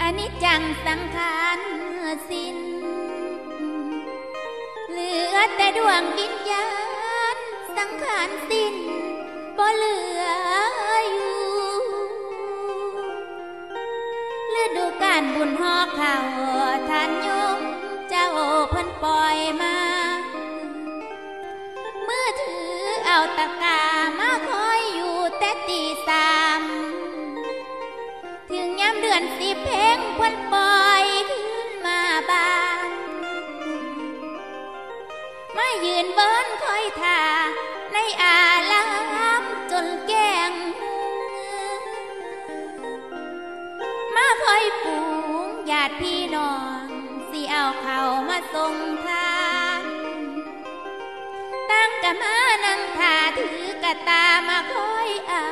อนิจจังสังขารสิ้นเหลือแต่ดวงวิญญาณสังขารสิ้นบ่เหลืออยู่ฤดูกาลบุญฮอเข้าท่านโยมเจ้าเพิ่นปล่อยมามือถือเอาตะกามาคอยอยู่แต่ตีสามถึงยามเดือนสิบเพลงเพิ่นปล่อยขึ้นมาบ้างมายืนเบิ้นคอยท่าในอาลามจนแก้งมาคอยฝูงญาติพี่น้องสิเอาเขามาส่งทานตั้งกะมานั่งท่าถือกะตามาคอยเอา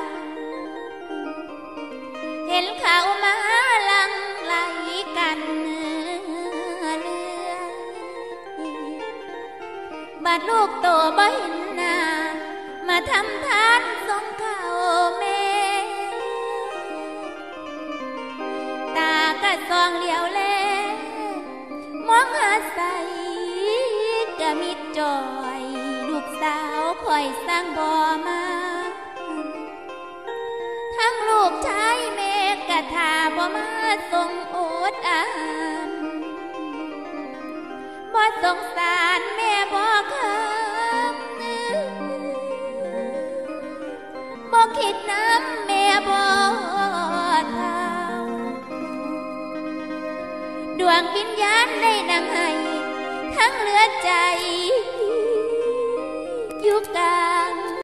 เห็นเขามาลังไหลกันเรือบัดลูกโตบ่เห็นหน้ามาทำทานส่งเขาแม่ตากะซองเหลียวแลมองหาใสกะมิดจอยลูกสาวคอยสร้างบ่มาทั้งลูกชายแม่กะท่าบ่มาส่งโอดอาหารบ่สงสารแม่บ่คับบ่คิดน้ำแม่บ่ทางดวงวิญญาณได้นั่งให้ทั้งเหลือใจอยู่กา